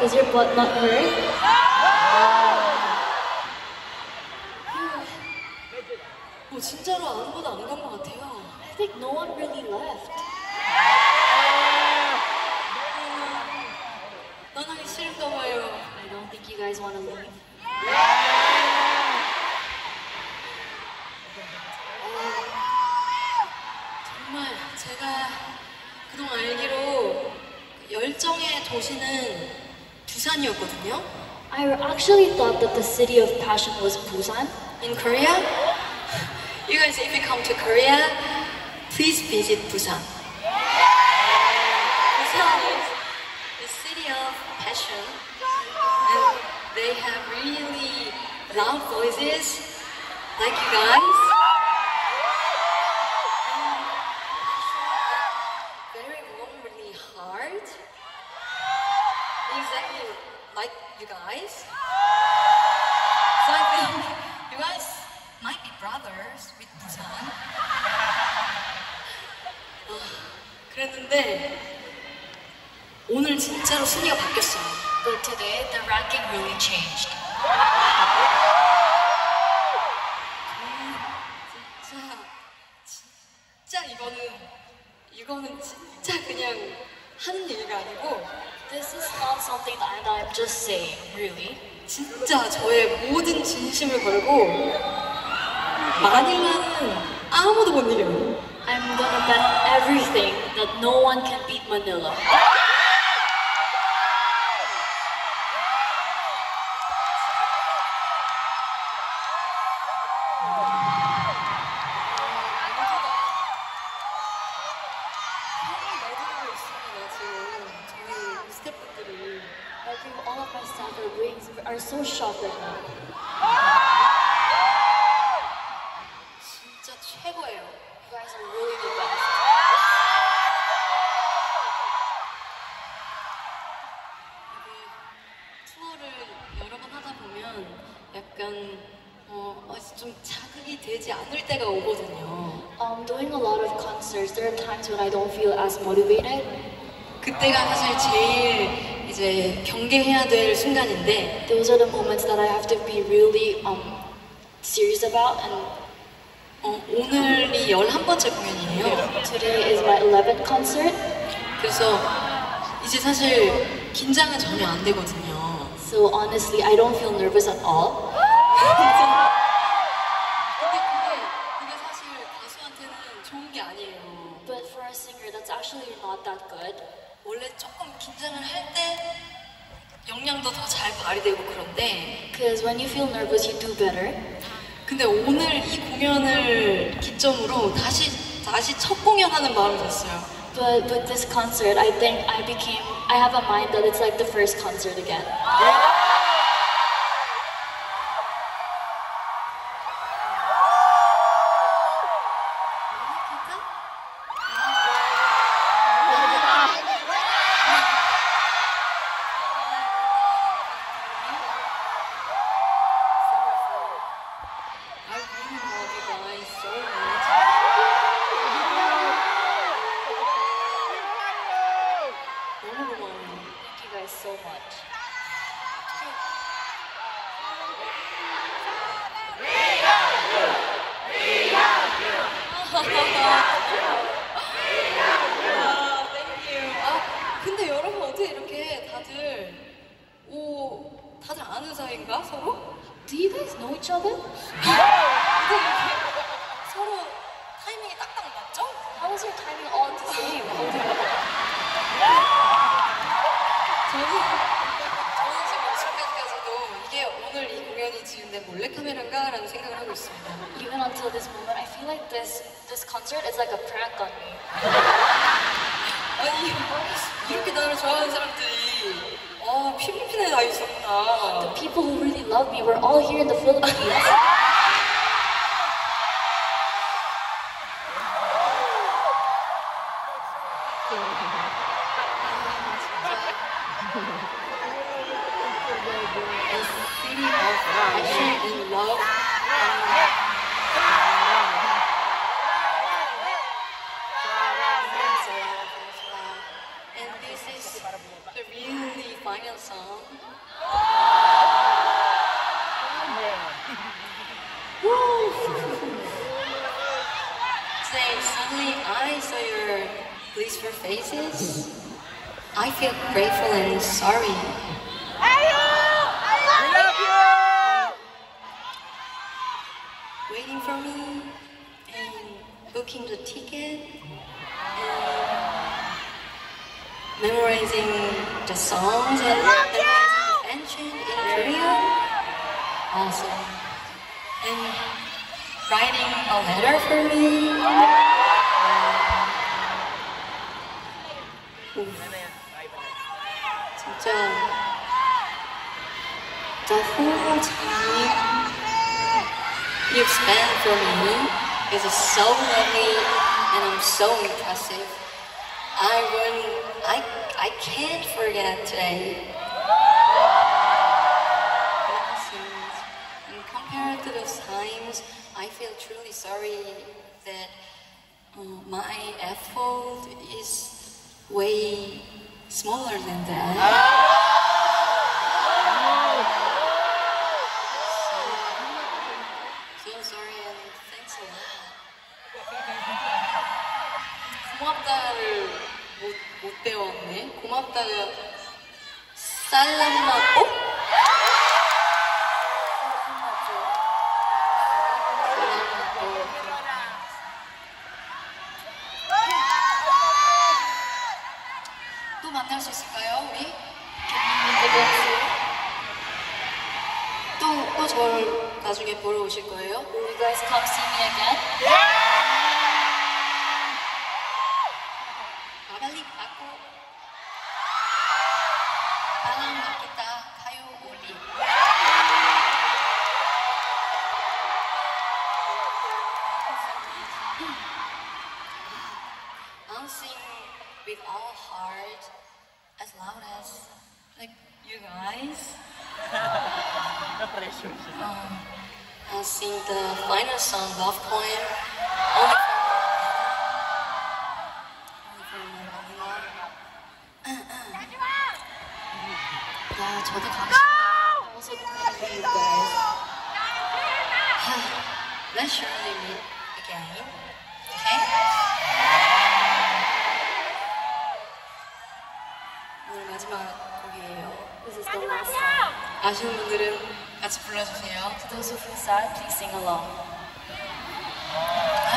Is your butt not hurt? 진짜로 아무도 안 간 것 같아요. I think no one really left. 떠나기 싫은가 봐요. I don't think you guys want to leave. 정말 제가 그동안 알기로 열정의 도시는 부산이었거든요. I actually thought that the city of passion was Busan. In Korea, you guys, if you come to Korea, please visit Busan. Busan is the city of passion, and they have really loud voices, like you guys. And very warm, really hard. Exactly like you guys. So I think you guys might be brothers with Busan. 그랬는데 오늘 진짜로 순위가 바뀌었어요. But today, the ranking really changed. 진짜 이거는 진짜 그냥 하는 얘기가 아니고 This is not something that I'm just saying, really. 진짜 저의 모든 진심을 걸고 마닐라는 아무도 못 이겨요. I'm gonna bet everything that no one can beat Manila. I think all of my staff are so shocked right now. 진짜 최고예요. You guys are really the best. 투어를 여러 번 하다 보면 약간 좀 자극이 되지 않을 때가 오거든요. Doing a lot of concerts, there are times when I don't feel as motivated. 그때가 사실 제일 이제 경계해야 될 순간인데 Those are the moments that I have to be really serious about. And 오늘이 11번째 공연이에요. today is my 11th concert. 그래서 이제 사실 긴장은 전혀 안 되거든요. So honestly, I don't feel nervous at all. 근데 그게 사실 가수한테는 좋은 게 아니에요. But for a singer, that's actually not that good. 원래 조금 긴장을 할 때 역량도 더 잘 발휘되고 그런데 Because when you feel nervous, you do better. 근데 오늘 이 공연을 기점으로 다시 첫 공연하는 마음이 됐어요. But with this concert, I think I have a mind that it's like the first concert again. I really love you guys so much. 너무 고마워요. Thank you guys so much. 근데 여러분 어떻게 이렇게 다들 아는 사이인가 서로? Do you guys know each other? 근데 이렇게 서로 타이밍이 딱딱 맞죠? How is your timing all the same? 저는 지금 지금까지도 이게 오늘 이 공연이 지은데 몰래카메라인가? 라는 생각을 하고 있습니다. Even until this moment, I feel like this concert is like a prank on me. 아니 이렇게 나를 좋아하는 사람들이 필리핀에 다 있었구나. The people who really love me were all here in the Philippines. City of passion and love. And this is the really fun final song. Today, suddenly I saw your blissful faces. I feel grateful and sorry. Waiting for me and booking the ticket and memorizing the songs and memorizing the in Korea. Awesome. And writing a letter for me. 진짜 the whole time you've spent for me is so lovely and I'm so impressive. I can't forget today. And compared to those times, I feel truly sorry that my effort is way smaller than that. So sorry and thanks a lot. 고맙다를 못 배웠네. 고맙다가 살람마. 어? 또 만날 수 있을까요, 우리? 또 저를 나중에 보러 오실 거예요? Will you guys come see me again? 빨리 받고 바람 맞겠다 가요 올리. I'll sing with all heart as loud as like you guys. I'll sing the final song, Love Poem, only for my love. 야, 저도 가고 싶어요. Also, for you guys. Let's surely meet again. Okay? 오늘 마지막 곡이에요. This is the last song. 아시는 분들은 같이 불러주세요. To those who feel sad, please sing along.